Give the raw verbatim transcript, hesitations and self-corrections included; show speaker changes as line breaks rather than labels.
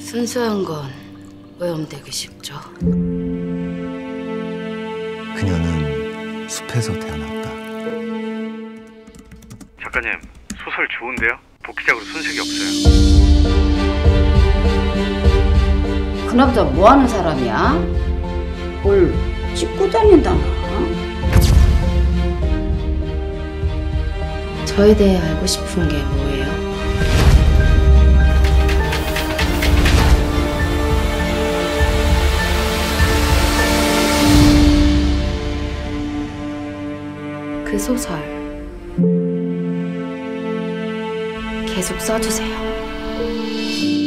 순수한 건 오염되기 쉽죠.
그녀는 숲에서 태어났다.
작가님, 소설 좋은데요? 복귀작으로 손색이 없어요.
그 남자 뭐 하는 사람이야? 뭘 짚고 다닌다나?
저에 대해 알고 싶은 게 뭐예요? 그 소설 계속 써주세요.